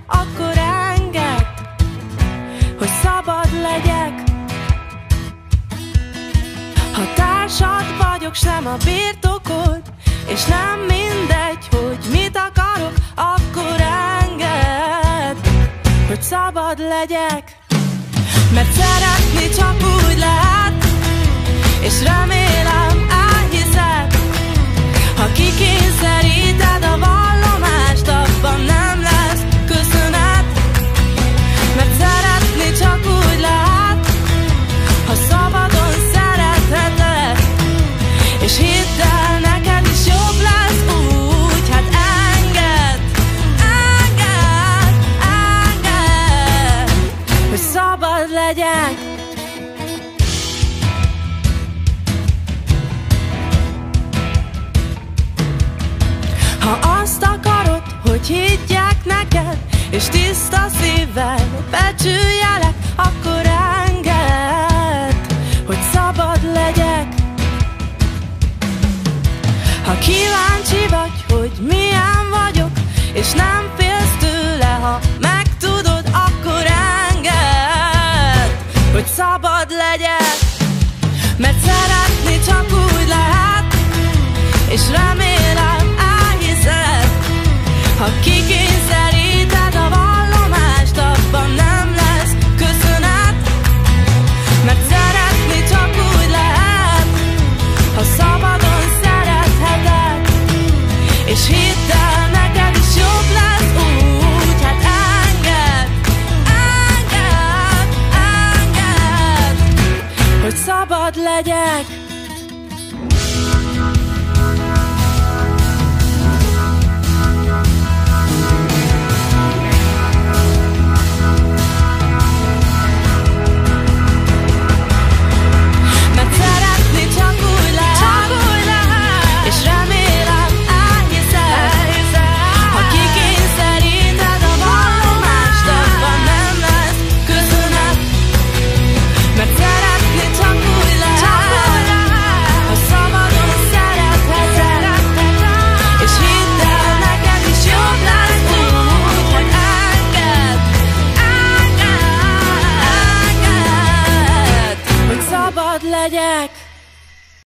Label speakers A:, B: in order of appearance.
A: akkor engedd, hogy szabad legyek. Ha társad vagyok, sem a birtokod, és nem mindegy, hogy mit akarok, akkor engedd, hogy szabad legyek. Mert szeretni csak úgy lehet, és remélem elhiszed. Ha kikényszeríted a vallomást, abban nem lesz köszönet. Mert szeretni csak úgy lehet, ha szabadon szeretheted. És hidd el, neked is jobb lesz úgy, hát engedd, engedd, engedd, hogy szabad legyek. Ha azt akarod, hogy higgyek neked, és tiszta szívvel becsüljelek, akkor engedd, hogy szabad legyek. Ha kíváncsi vagy, hogy milyen vagyok, és nem félsz tőle, ha megtudod, akkor engedd, hogy szabad legyek. Mert szeretni csak úgy lehet, és remélem elhiszed. Ha kikényszeríted a vallomást, abban nem lesz köszönet. Mert szeretni csak úgy lehet, ha szabadon szeretheted. És hidd el, neked is jobb lesz úgy, hát engedd, engedd, engedd, hogy szabad legyek.